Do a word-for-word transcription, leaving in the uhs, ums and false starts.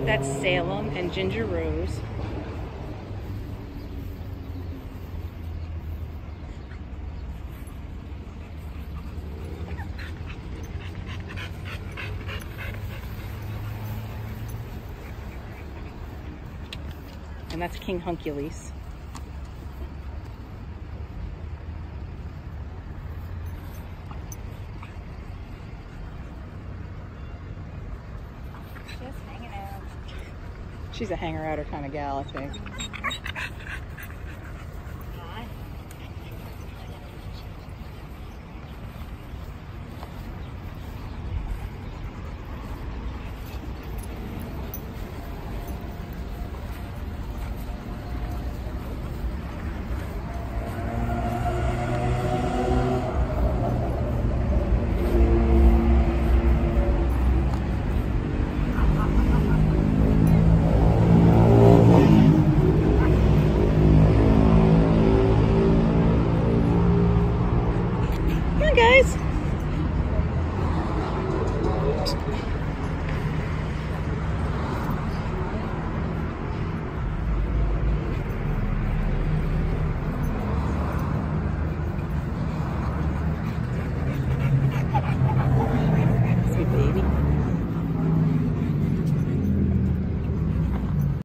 That's Salem and Ginger Rose. And that's King Hunculus. Just hanging out. She's a hanger-outer kind of gal, I think. Hi. Come on, guys.